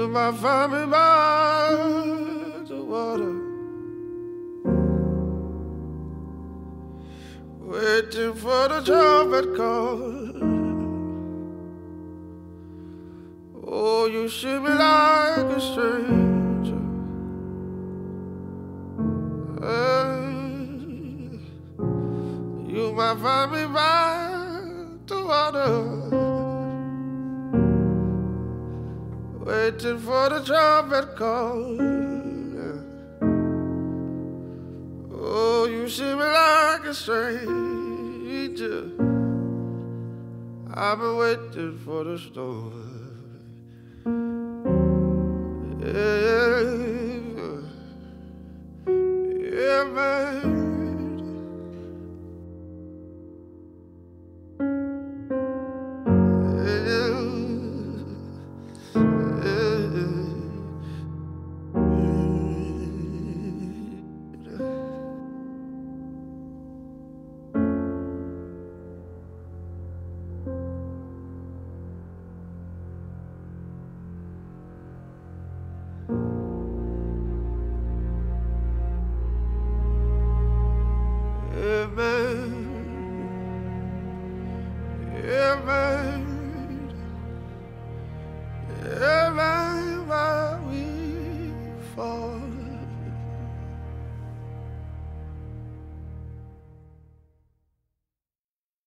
You might find me by the water, waiting for the trumpet call. Oh, you see me like a stranger, you might find me by the water, waiting for the trumpet call. Oh, you see me like a stranger, I've been waiting for the storm. Yeah, yeah, man. Yeah, man. Yeah, man. Yeah, man, why we fall.